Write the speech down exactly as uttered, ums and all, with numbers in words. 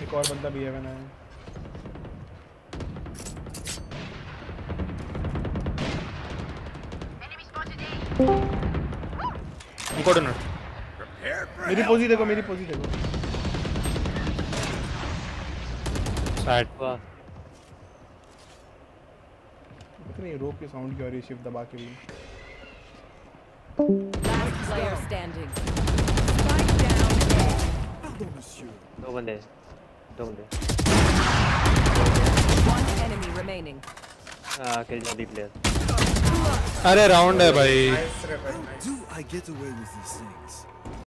एक और बंदा भी है बना है। कोऑर्डिनेट मेरी पोजी देखो, मेरी पोजी देखो। साइड वाह इतनी रोप के साउंड की और ये शिफ्ट दबा के भी। Last player standing. Spike down. दो बंदे, दो बंदे। One enemy remaining. हाँ किल जा दी प्लेयर। अरे राउंड है भाई। How do I get away with these things?